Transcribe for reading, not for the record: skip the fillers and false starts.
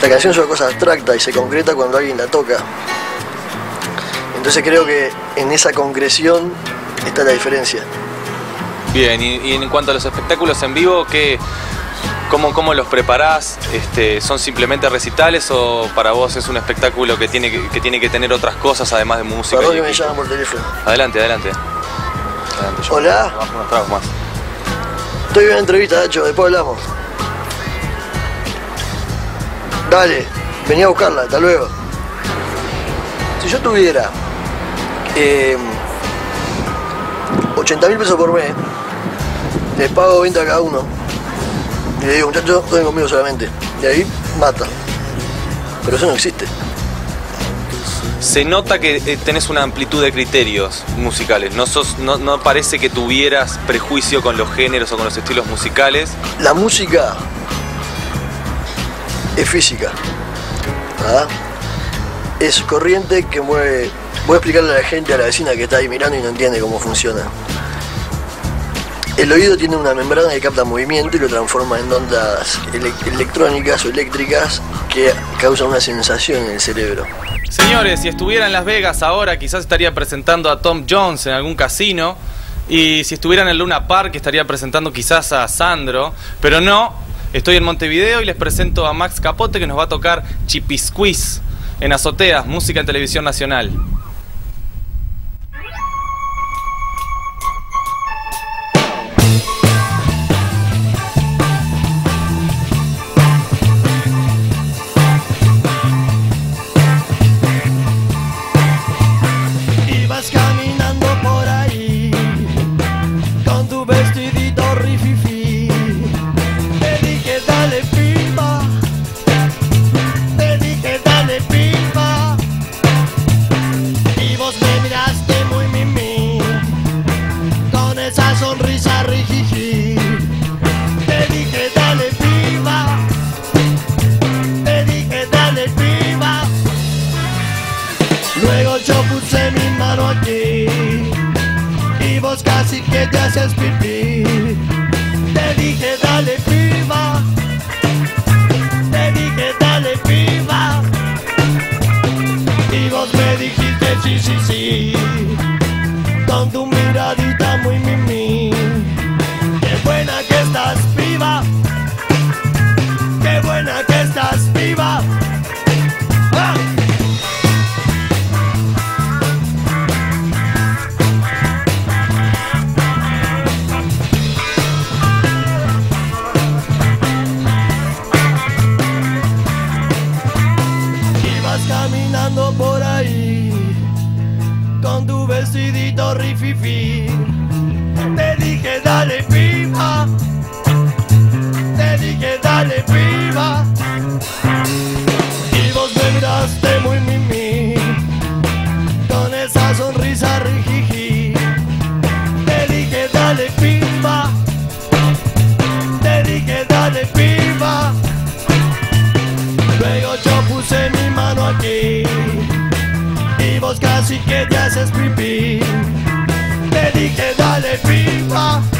La canción es una cosa abstracta y se concreta cuando alguien la toca. Entonces creo que en esa concreción está la diferencia. Bien, y en cuanto a los espectáculos en vivo, ¿cómo los preparás? ¿Son simplemente recitales o para vos es un espectáculo que tiene que tener otras cosas además de música? Perdón que me llaman por teléfono. Adelante. Hola. Bajo unos tragos más. Estoy en una entrevista, Nacho, después hablamos. Dale, vení a buscarla, hasta luego. Si yo tuviera 80.000 pesos por mes, les pago 20 a cada uno. Y le digo, muchachos, tomen conmigo solamente. Y ahí mata. Pero eso no existe. Se nota que tenés una amplitud de criterios musicales. No parece que tuvieras prejuicio con los géneros o con los estilos musicales. La música es física, ¿verdad? Es corriente que mueve. Voy a explicarle a la gente, a la vecina que está ahí mirando y no entiende cómo funciona. El oído tiene una membrana que capta movimiento y lo transforma en ondas electrónicas o eléctricas que causan una sensación en el cerebro. Señores, si estuviera en Las Vegas ahora, quizás estaría presentando a Tom Jones en algún casino. Y si estuviera en el Luna Park, estaría presentando quizás a Sandro. Pero no, estoy en Montevideo y les presento a Max Capote, que nos va a tocar Chipisquis en Azoteas, música en televisión nacional. Sonrisa rijiji, te dije dale piba, te dije dale piba. Luego yo puse mi mano aquí y vos casi que te haces pipí. Te dije dale piba, te dije dale piba. Y vos me dijiste sí, sí, sí, con tu miradita muy mimi. Qué buena que estás, piba. Qué buena que estás, piba. ¡Ah! Ibas caminando por ahí con tu vestidito rififi. Te dije dale piba, te dije dale piba. Y vos me miraste muy mimi, con esa sonrisa rijiji. Te dije dale piba, te dije dale piba. Luego yo puse mi mano aquí y vos casi que te haces pipí. Te dije dale piba.